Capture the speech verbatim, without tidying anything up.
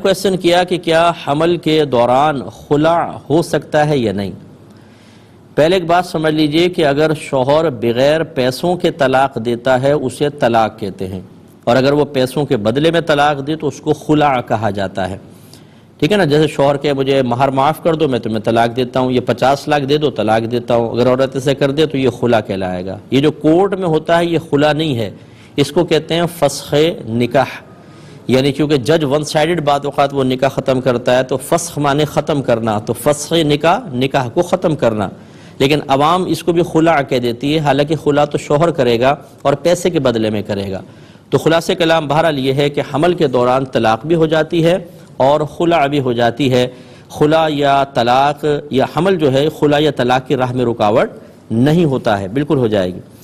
Question किया कि क्या हमल के दौरान खुला हो सकता है या नहीं। पहले एक बात समझ लीजिए कि अगर शौहर बगैर पैसों के तलाक देता है उसे तलाक कहते हैं, और अगर वो पैसों के बदले में तलाक दे तो उसको खुला कहा जाता है। ठीक है ना, जैसे शौहर के मुझे महर माफ़ कर दो, मैं तुम्हें तलाक देता हूँ, ये पचास लाख दे दो, तलाक देता हूँ। अगर औरत इसे कर दे तो ये खुला कहलाएगा। ये जो कोर्ट में होता है ये खुला नहीं है, इसको कहते हैं फस्ख़ निकाह। यानी क्योंकि जज वन साइडेड बात वक़्त वो निकाह ख़त्म करता है, तो फस्ख़ माने ख़त्म करना, तो फस्ख़ निकाह निकाह को ख़त्म करना। लेकिन अवाम इसको भी खुला कह देती है, हालांकि खुला तो शौहर करेगा और पैसे के बदले में करेगा। तो खुलासे कलाम बहरहाल ये है कि हमल के दौरान तलाक भी हो जाती है और खुला भी हो जाती है। खुला या तलाक या हमल जो है खुला या तलाक की राह में रुकावट नहीं होता है, बिल्कुल हो जाएगी।